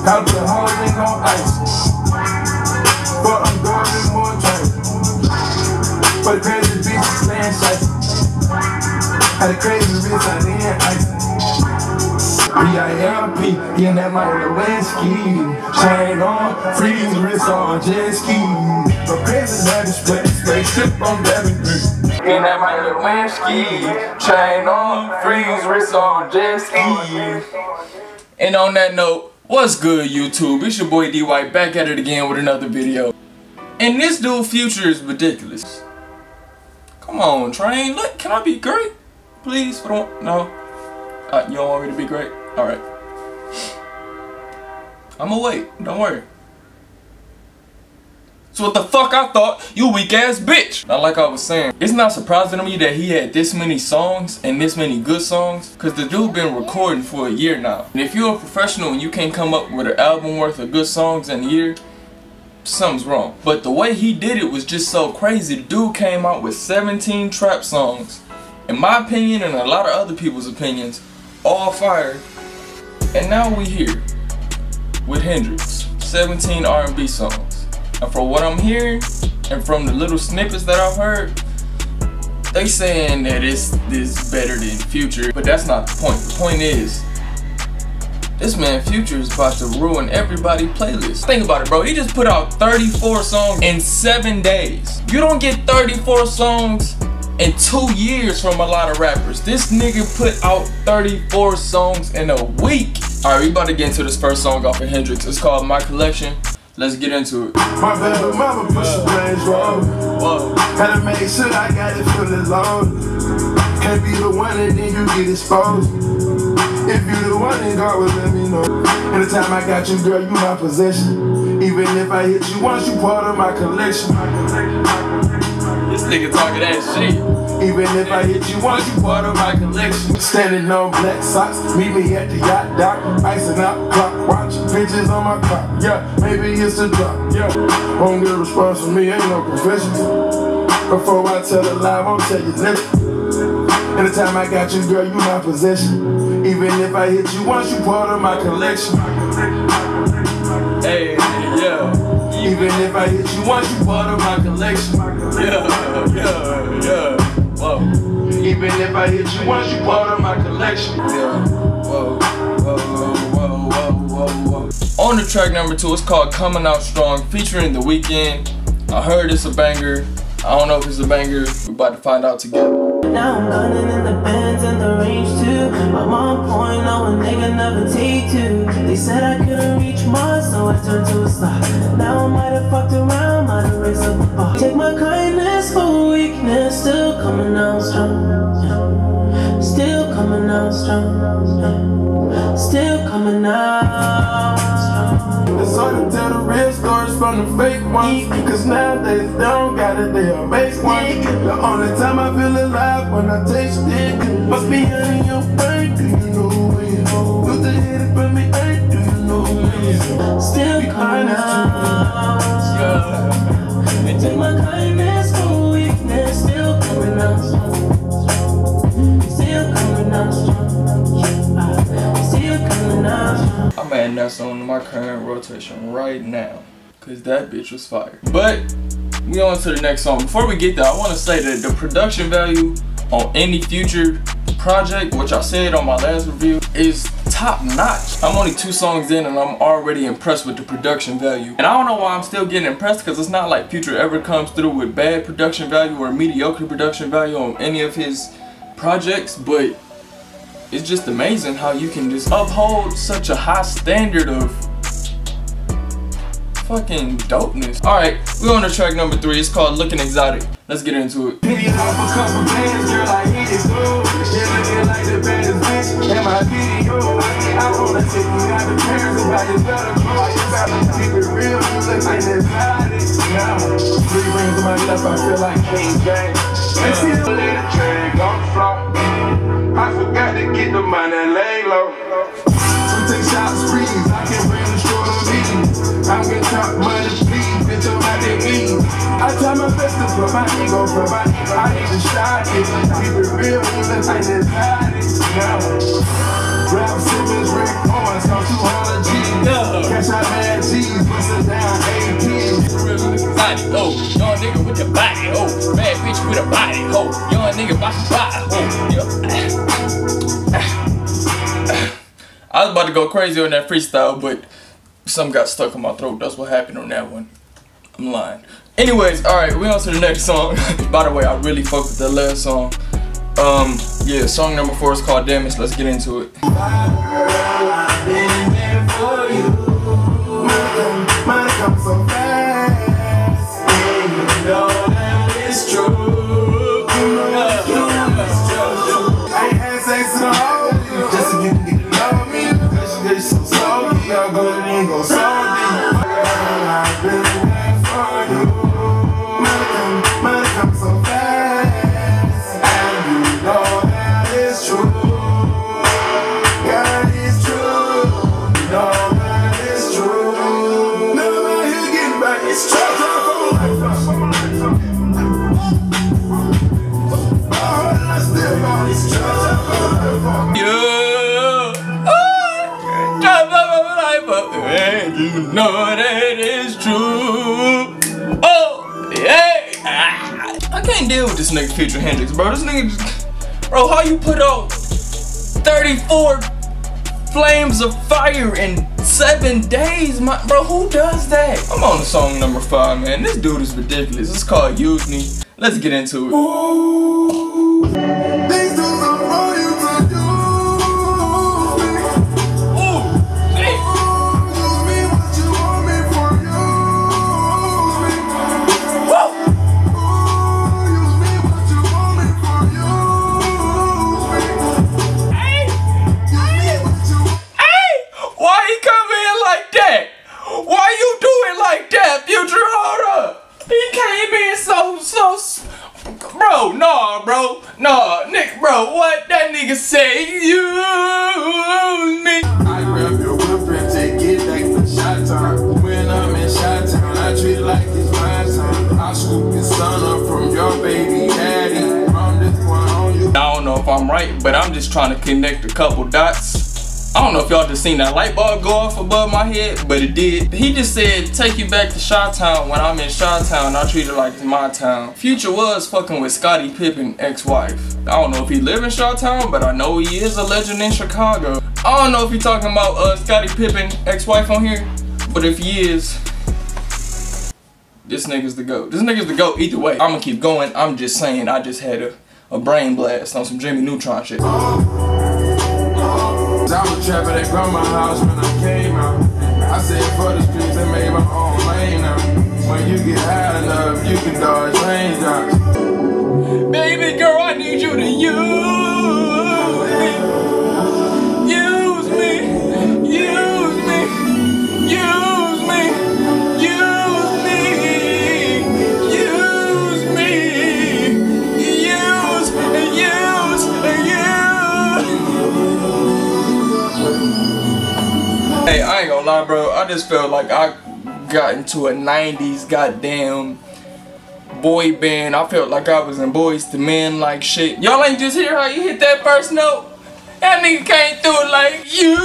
Gotta put whole thing on ice. But I'm going more drink. For the crazy bitches playing shite. Had a crazy bitch out in ice. B.I.M.P. in that Michael Lewinsky. Chain on, freeze, wrist on, jet ski. So crazy that is spaceship on Devin Creek. In that Michael Lewinsky. Chain on, freeze, wrist on, jet ski. And on that note, what's good YouTube? It's your boy D White back at it again with another video. And this dude Future is ridiculous. Come on, Train. Look, can I be great? Please? No? You don't want me to be great? Alright. I'ma wait. Don't worry. So what the fuck I thought? You weak ass bitch! Now like I was saying, it's not surprising to me that he had this many songs and this many good songs, cause the dude been recording for a year now. And if you're a professional and you can't come up with an album worth of good songs in a year, something's wrong. But the way he did it was just so crazy. The dude came out with 17 trap songs, in my opinion and a lot of other people's opinions, all fire. And now we here with Hndrxx, 17 R&B songs. And from what I'm hearing, and from the little snippets that I've heard, they saying that it's better than Future, but that's not the point. The point is, this man Future is about to ruin everybody's playlist. Think about it, bro. He just put out 34 songs in 7 days. You don't get 34 songs in 2 years from a lot of rappers. This nigga put out 34 songs in a week. Alright, we about to get into this first song off of Hndrxx. It's called My Collection. Let's get into it. My baby mama push the Range Rover. Gotta make sure I got it fully loaded. Can't be the one and then you get exposed. If you the one, then God will let me know. Anytime I got you, girl, you my possession. Even if I hit you once, you part of my collection. This nigga talking that shit. Even if I hit you once, you part of my collection. Standing on black socks, meet me at the yacht dock. Icing out, clock watch, bitches on my clock. Yeah, maybe it's a drop. Yeah, won't get a response from me, ain't no professional. Before I tell a lie, I won't tell you nothing. Anytime I got you, girl, you my possession. Even if I hit you once, you part of my collection. Hey, yeah. Even if I hit you once, you part of my collection. Yeah. Whoa. Even if I hit you once, you part of my collection. Yeah. Whoa. On the track number 2, it's called Coming Out Strong, featuring The Weeknd. I heard it's a banger. I don't know if it's a banger. We're about to find out together. Now I'm gunning in the Benz and the range too. I'm on point, no a nigga never take two. They said I couldn't reach Mars, so I turned to a star. Now I might have fucked around, might have raised up a bar. Take my kindness for weakness, still coming out strong. Still coming out strong. Still coming out strong. It's hard to tell the real stories from the fake ones, cause nowadays they don't got it, they'll make one. The only time I feel alive when I taste it. Must be in your brain, do you know who it is? Look the hit it from me, ain't, do you know who it is? Still coming out strong. Take my kindness for weakness, still coming out strong. Still coming out strong. Still coming out strong. I'm adding that song to my current rotation right now, cause that bitch was fire. But we on to the next song. Before we get there, I want to say that the production value on any Future project, which I said on my last review, is top notch. I'm only 2 songs in and I'm already impressed with the production value. And I don't know why I'm still getting impressed, because it's not like Future ever comes through with bad production value or mediocre production value on any of his projects, but it's just amazing how you can just uphold such a high standard of fucking dopeness. Alright, we're on to track number 3. It's called Looking Exotic. Let's get into it. Penny off a couple bands, girl, I hit it good. She looking like the baddest bitch in my video. I wanna take you out the parents and buy you better clothes. You better keep it real, you look like this body. Now, 3 rings in my left, I feel like King James. And still let the track on the floor. I forgot to get the money, lay low. Some take shots, freeze, I can bring the short on me. I'm gonna talk money, please, bitch, I'm out there eating. I try my best to put my ego from my ego. I need to shine it, keep it real, you look like this body. Now, Ralph Simmons, Rick Owens, on 200 G. Cash a body, ho. Young nigga about to buy, ho. I was about to go crazy on that freestyle, but something got stuck in my throat. That's what happened on that one. I'm lying. Anyways, alright, we on to the next song. By the way, I really fucked with that last song. Yeah, song number 4 is called Damage. Let's get into it. You know that is true. Oh, yeah. I can't deal with this nigga Future Hndrxx, bro. This nigga just, bro, how you put out 34 flames of fire in 7 days, bro? Who does that? I'm on to song number 5, man. This dude is ridiculous. It's called Use Me. Let's get into it. Ooh. These dudes are for you to use me. Ooh, hey. Use me what you want me for, use me. Woo. Use me what you want me for, use me. Hey. Use me what you want. Hey. Why he come in like that? Why you do it like that, Future? Hold up. He came in so, bro, nah, bro, nah, Nick, bro, what that nigga say? Use me. I grab your whip and take it back to shot time. When I'm in shot town, I treat it like it's my time. I scoop your son up from your baby daddy. From this point on you. I don't know if I'm right, but I'm just trying to connect a couple dots. I don't know if y'all just seen that light bulb go off above my head, but it did. He just said, take you back to Chi-Town. When I'm in Chi-Town, I treat it like it's my town. Future was fucking with Scottie Pippen ex-wife. I don't know if he live in Chi-Town, but I know he is a legend in Chicago. I don't know if he talking about Scottie Pippen ex-wife on here, but if he is, this nigga's the GOAT. This nigga's the GOAT either way. I'ma keep going. I'm just saying, I just had a brain blast on some Jimmy Neutron shit. I was trapping at grandma's house when I came out. I said for the streets, I made my own lane now. When you get high enough, you can dodge raindrops. Baby girl, I need you to use me. Use me. Use me. Use me. Use me. Use me. Hey, I ain't gonna lie, bro. I just felt like I got into a 90s goddamn boy band. I felt like I was in Boys to Men like shit. Y'all ain't just hear how you hit that first note? That nigga came through it like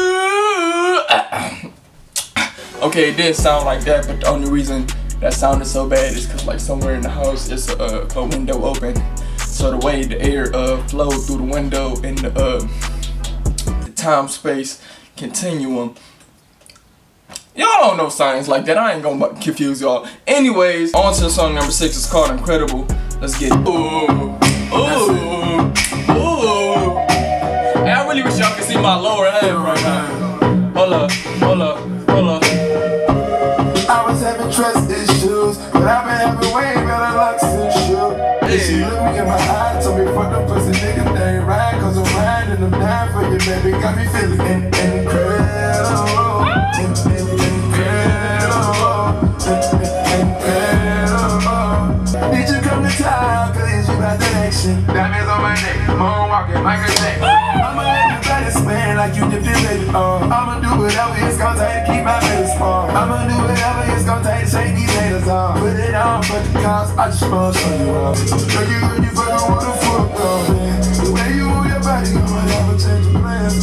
you. Okay, it did sound like that, but the only reason that sounded so bad is because like somewhere in the house it's a window open. So the way the air flowed through the window in the time-space continuum. Y'all don't know science like that. I ain't gonna confuse y'all. Anyways, on to song number 6. It's called Incredible. Let's get it. Ooh. Ooh. Ooh. Hey, I really wish y'all could see my lower half right now. Hold up. Hold up. Hold up. I was having trust issues, but I've been having way better luck since you. Hey. She looked me in my eye, told me fuck the pussy nigga, they ain't right, cause I'm riding them down for you, baby. Got me feeling incredible. Did you come to town, cause you got that action? Diamonds on my neck, moonwalking, Michael Jackson. I'ma let you baddest man like you dipped in baby. I'ma do whatever it's gonna take to keep my face on. I'ma do whatever it's gonna take to shake these haters on. Put it on for the cause, I just wanna show you out. Girl, you really fucking wanna fuck up, man. The way you move your body, I'ma never change your plans.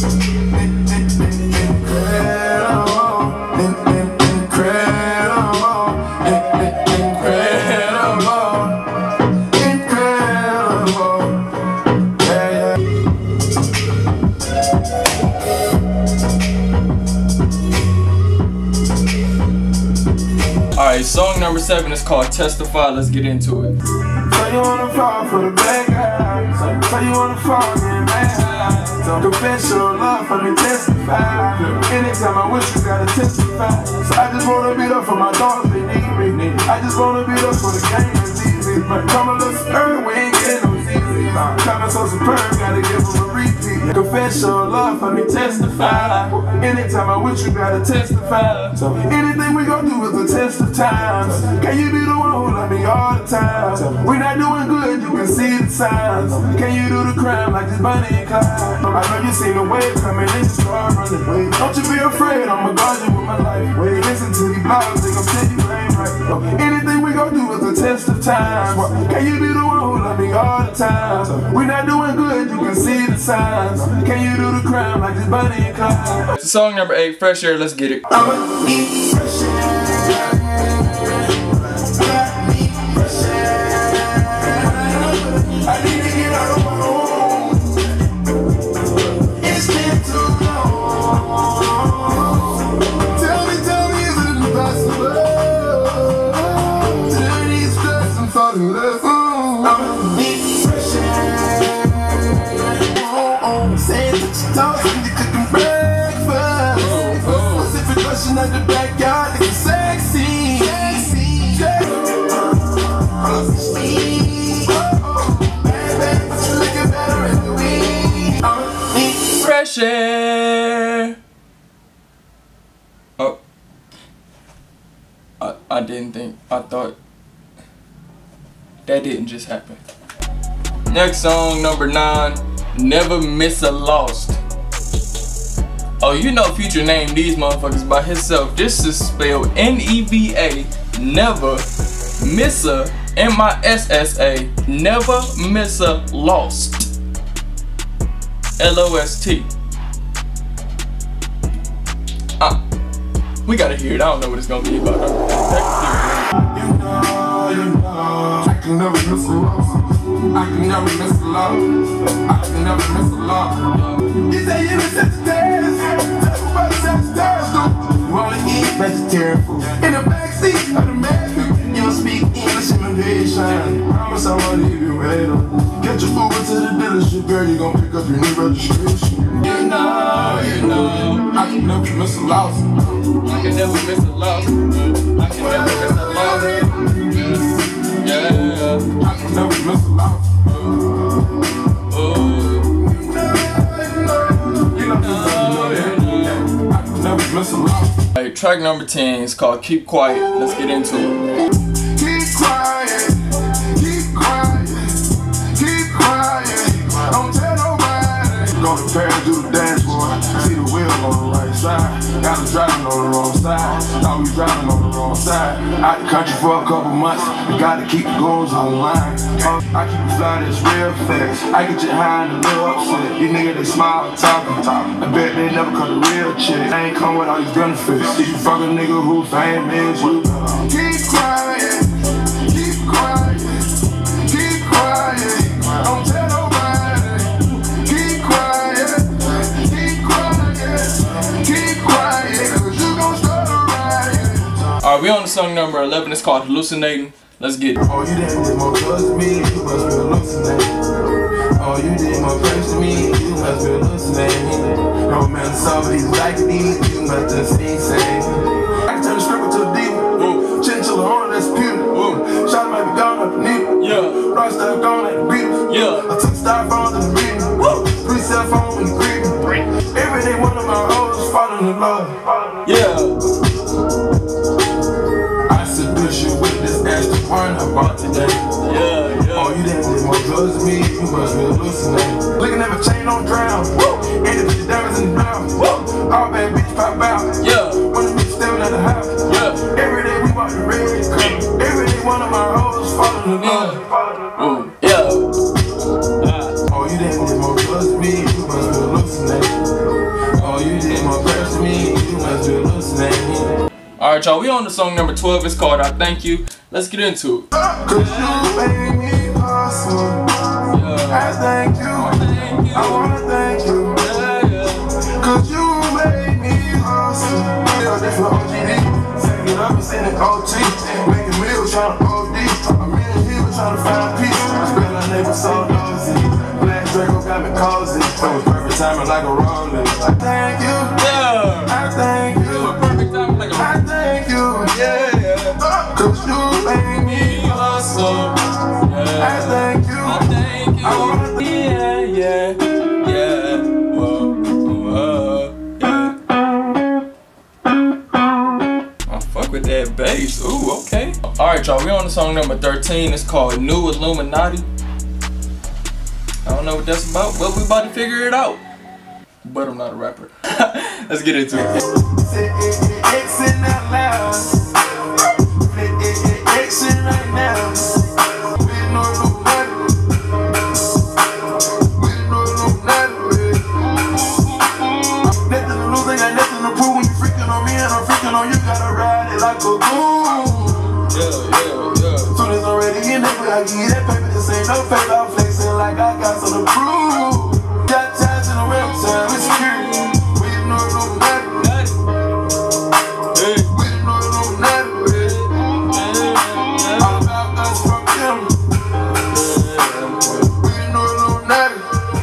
Alright, song number 7 is called Testify. Let's get into it. So you wanna fall for the bad guy. So you wanna fall in mad. So confess your love for me, testify. Anytime I wish you gotta testify. So I just wanna beat up for my dogs, they need me. I just wanna beat up for the game, it's easy. But come a little spur, we ain't getting no easy. Coming so superb, gotta give them a repeat. Confess your love for me, testify. Anytime I wish you gotta testify. So anything we gon' do is a test of times. Can you be the one who love me all the time? We not doing good, you can see the signs. Can you do the crime like this Bonnie and Clyde? I know you seen the wave coming and you start running. Wait, don't you be afraid, I'ma guard you with my life. Wait, listen to these blogs, they gon' tell you ain't right. Anything we gon' do is a test of times. Can you be the one who love me all the time? We not doing good, you can see the signs. Can you do the crime like this Bonnie and Clyde? Song number 8, Fresh Air. Let's get it. I'ma eat fresh air. I need to get out of my home. It's been too long. Tell me, is it impossible? Tell these stress and fall in love. I'ma eat fresh air. Saying that you talking, you cooking breakfast. Pacific Ocean at the backyard, looking sexy. Fresh Air. Oh, I thought that didn't just happen. Next song, number 9, Never Miss a Lost. Oh, you know Future named these motherfuckers by himself. This is spelled N-E-V-A, never miss a, M-I-S-S-A, never miss a lost. L-O-S-T. We gotta hear it. I don't know what it's gonna be about. You know, I can never miss a loss. I can never miss a loss. I can never miss a loss. You say you miss the test. Talk about the test. You wanna eat vegetarian food in the backseat of the man. You don't speak English immigration. Promise I won't leave you later. Get your Uber to the dealership, girl. You gon' pick up your new registration. You know, I can never miss a loss. I can never miss a loss. I can never miss a loss. Yeah. I can never miss a loss. I can never miss a loss. Alright, track number 10 is called Keep Quiet. Let's get into it. Keep quiet, keep quiet, keep quiet. Don't tell nobody. Go to Paris, do the dance floor. See the wheel on the right side. Got us driving on the wrong side. Thought we driving on the wrong side. Out the country for a couple months. You gotta keep the goals online. I keep it fly, that's real facts. I get you high and a little upset. These niggas, they smile, talking. I bet they never cut a real chick. They ain't come with all these benefits. If you fuck a nigga who famous, you keep quiet, keep quiet, keep quiet. Don't tell nobody. Keep quiet, keep quiet, keep quiet. Cause you gon' start a riot. Alright, we on to song number 11. It's called Hallucinating. Let's get it. Oh, you did more close to me, you must be hallucinating. Oh, you did more close to me, you must be hallucinating. Romance over these like these, you must just be insane. I can turn the stripper to a diva. Chinchilla on, that's beautiful. Shot might be gone up the needle. Yeah. Rockstar gone like the Beatles. Yeah. I took styrofoam to the beat. 3 cell phones in the creep. Every day one of my hoes falling in love. Yeah. I seduce you with this extra one I bought today. Yeah. Oh, you didn't get more close to me, you must be hallucinating. Looking at my chain on drown. And the bitch diamonds in the mouth. All bad bitch pop out. Yeah. One of the bitch staring at the house. Yeah. Every day we walk the red cup. Every day one of my hoes falling in love. Yeah. Oh, you didn't get more close to me, you must be hallucinating. Oh, you did more close to me, you must be hallucinating. Alright, y'all, we on to song number 12. It's called I Thank You. Let's get into it. Cause you made me awesome. I thank you. I wanna thank you. Cause you made me awesome. This for OGD. Send it up and send it OT. tryna OD. I'm in here tryna find peace. I spent our neighbor so nosy. Black Draco got me cozy. So it's perfect timing like a rolling. I thank you. Yeah. I thank you. Perfect timing like a I thank you. yeah. Cause you made me hustle. Yeah. I thank you. I thank you. Yeah. Whoa. I fuck with that bass. Ooh, okay. Alright, y'all, we on to song number 13. It's called New Illuminati. I don't know what that's about, but we about to figure it out. But I'm not a rapper. Let's get into it. Exit out loud. Exit right now. We know Illuminati. We know Illuminati. Nothing to lose, ain't got nothing to prove. When you freaking on me and I'm freaking on you, gotta ride it like a boom. Yeah. Soon as I'm ready in it, I give you that paper. This ain't no paper. I'm flexing like I got something to prove. Got ties in the real time, it's security. We know Illuminati. We know Illuminati. All about us from them. We know Illuminati.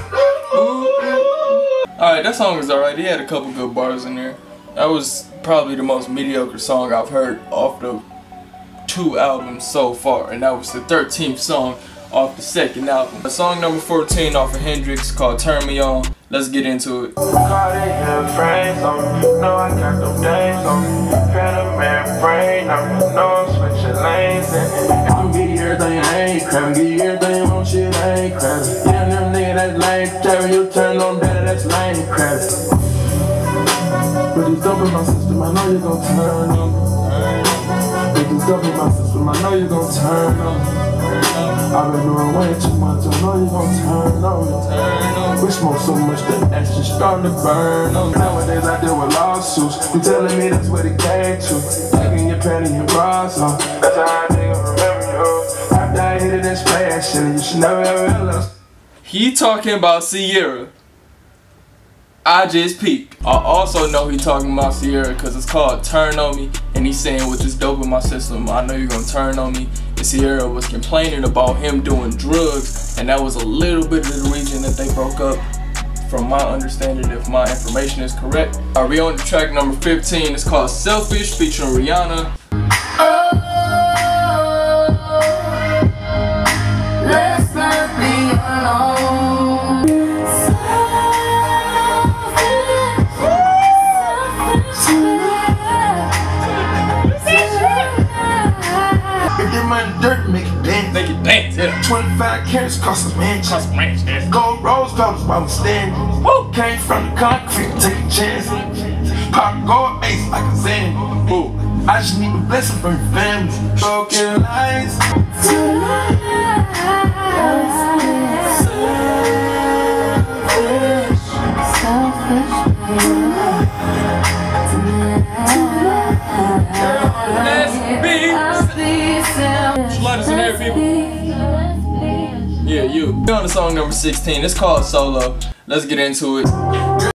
Alright, that song was alright. He had a couple good bars in there. That was probably the most mediocre song I've heard off the 2 albums so far, and that was the 13th song off the 2nd album. The song number 14 off of Hndrxx called Turn Me On. Let's get into it. Call they have frames on me. No, I got them dames on me. Phantom man brain on me. No, I'm switching lanes and I'm give you everything, I ain't crabbing. Give you everything on shit, I ain't crabbing. Yeah, them nigga that's lame crabbing. You turn on that, that's lame crabbing. But it's dope in my system, I know you gon' turn on. But it's dope in my system, I know you gon' turn on. I've been doing way too much, I know you gon' turn on. We smoke so much that action starting to burn on. Nowadays I deal with lawsuits. You telling me that's what it came to. Taking your pen and your bras off. That's how I nigga remember you. After I hit it in splash, and you should never ever realize. He talking about Sierra. I just peeped. I also know he talking about Sierra because it's called Turn On Me, and he's saying with this dope in my system, I know you're gonna turn on me. And Sierra was complaining about him doing drugs, and that was a little bit of the reason that they broke up, from my understanding, if my information is correct. Alright, we on to track number 15. It's called Selfish featuring Rihanna. Let's not be alone. Dirt, make it dance. Make it dance, yeah. 25 carats cost a mansion. Cost a mansion, yeah. Gold rose petals while we standing. Woo! Came from the concrete, take a chance. Pop gold ace like a Zen. Ooh. I just need a blessing from your family. Broken lights. Sliders in there, people. Yeah, you. We're on to song number 16. It's called Solo. Let's get into it.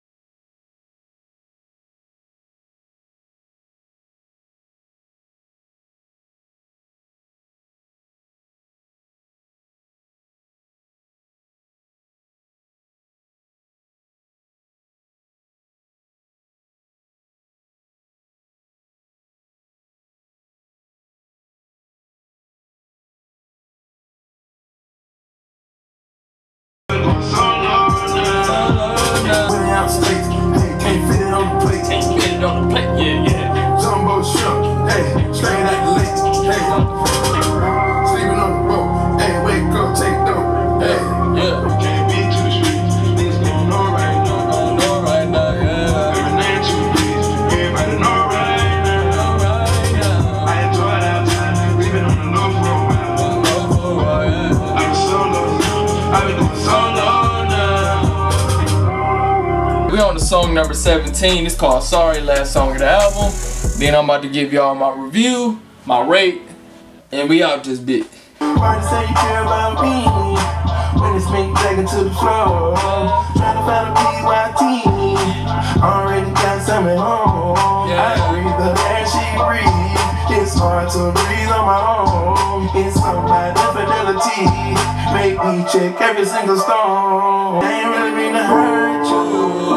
Can't fit it on the plate. Can't fit it on the plate. Yeah. Jumbo shrimp, hey, straight out the lake, hey. Sleeping on the boat, hey, wake up, take dope, hey. Yeah. Can't be too street, things going on right now. Going on right now, yeah. Everything too please, everybody know right now. I enjoy that time, we've been on the low for a while. I'm solo, I've been doing solo now. We on to song number 17. It's called Sorry, last song of the album. Then I'm about to give y'all my review, my rate, and we out this bit. Why to say you care about me when it's me taken to the floor? Trying to find a PYT. Already got some at home. Yeah. I breathe the air she breathes. It's hard to breathe on my own. It's on my infidelity. Make me check every single stone. I ain't really mean to hurt you.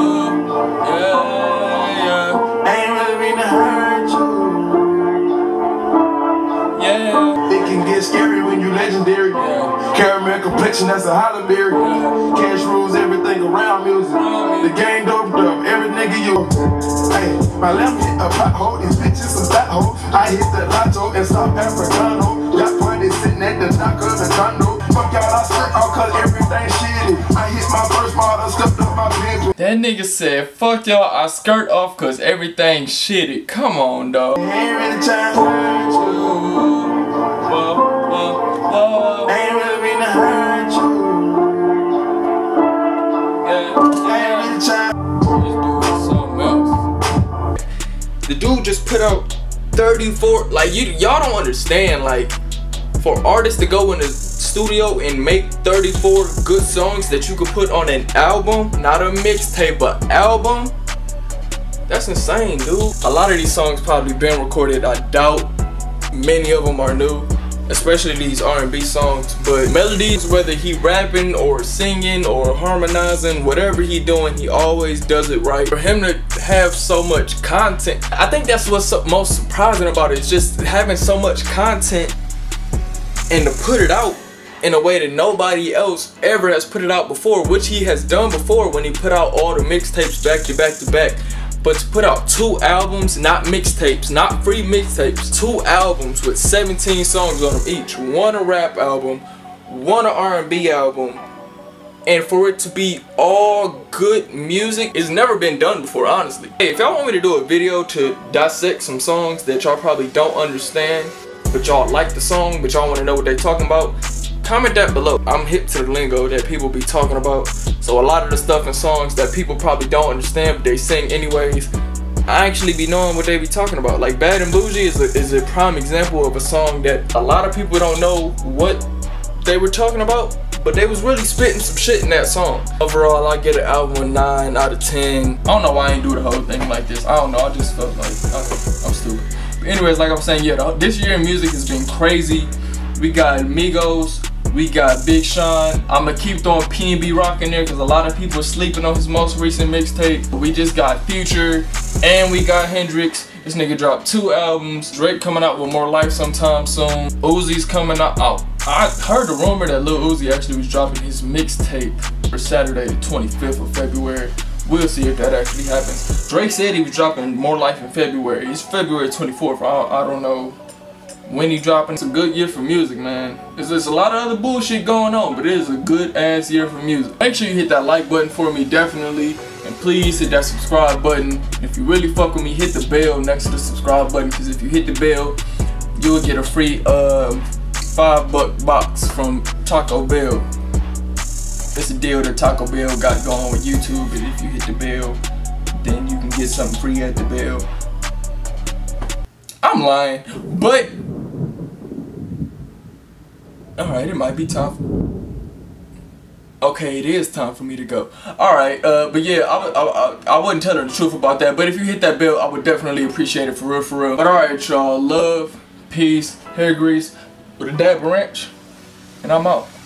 Yeah. I ain't really mean to hurt you. Yeah. It can get scary when you legendary. Caramel complexion, that's a hollerberry. Cash rules everything around music. The game doped up, every nigga you. Hey, my left hit a pothole, these bitches some fat hoes. I hit the lotto in South Africano. Got party sitting at the dock of the condo. Fuck y'all, I skirt off cause everything shitty. I hit my first model, stuffed up my pants. That nigga said, fuck y'all, I skirt off cause everything shitty. Come on, dog. I ain't really trying to hurt you. I ain't really mean to hurt you. I ain't really trying. Something else. The dude just put out 34. Like y'all don't understand. Like for artists to go in the studio and make 34 good songs that you could put on an album, not a mixtape, but album. That's insane, dude. A lot of these songs probably been recorded. I doubt many of them are new, especially these R&B songs. But melodies, whether he rapping or singing or harmonizing, whatever he doing, he always does it right. For him to have so much content, I think that's what's most surprising about it, is just having so much content and to put it out in a way that nobody else ever has put it out before, which he has done before when he put out all the mixtapes back to back to back. But to put out 2 albums, not mixtapes, not free mixtapes, 2 albums with 17 songs on them each, one a rap album, one a R&B album, and for it to be all good music, it's never been done before, honestly. Hey, if y'all want me to do a video to dissect some songs that y'all probably don't understand, but y'all like the song, but y'all want to know what they're talking about, comment that below. I'm hip to the lingo that people be talking about, so a lot of the stuff in songs that people probably don't understand but they sing anyways, I actually be knowing what they be talking about. Like Bad and Bougie is a prime example of a song that a lot of people don't know what they were talking about, but they was really spitting some shit in that song. Overall, I get an album a 9 out of 10. I don't know why I ain't do the whole thing like this. I don't know, I just felt like I'm stupid. But anyways, like I'm saying, yeah, this year in music has been crazy. We got Migos, we got Big Sean. I'ma keep throwing P&B Rock in there because a lot of people are sleeping on his most recent mixtape. We just got Future and we got Hndrxx. This nigga dropped 2 albums. Drake coming out with More Life sometime soon. Uzi's coming out. I heard the rumor that Lil Uzi actually was dropping his mixtape for Saturday the 25th of February. We'll see if that actually happens. Drake said he was dropping More Life in February. It's February 24th. I don't know when he dropping. It's a good year for music, man. There's a lot of other bullshit going on, but it is a good ass year for music. Make sure you hit that like button for me, definitely, and please hit that subscribe button. If you really fuck with me, hit the bell next to the subscribe button, because if you hit the bell, you'll get a free $5 box from Taco Bell. It's a deal that Taco Bell got going with YouTube, and if you hit the bell, then you can get something free at the bell. I'm lying, but alright, it might be time. Okay, it is time for me to go. Alright, but yeah, I wasn't telling the truth about that, but if you hit that bell, I would definitely appreciate it, for real, for real. But alright, y'all, love, peace, hair grease, with a dab of ranch, and I'm out.